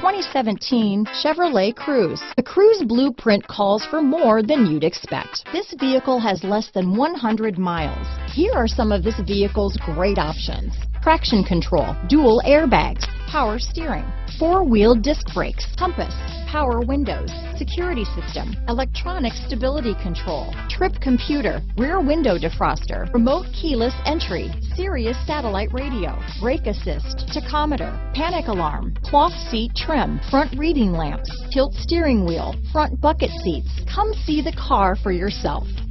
2017 Chevrolet Cruze. The Cruze blueprint calls for more than you'd expect. This vehicle has less than 100 miles. Here are some of this vehicle's great options: traction control, dual airbags, power steering, four-wheel disc brakes, compass, power windows, security system, electronic stability control, trip computer, rear window defroster, remote keyless entry, Sirius satellite radio, brake assist, tachometer, panic alarm, cloth seat trim, front reading lamps, tilt steering wheel, front bucket seats. Come see the car for yourself.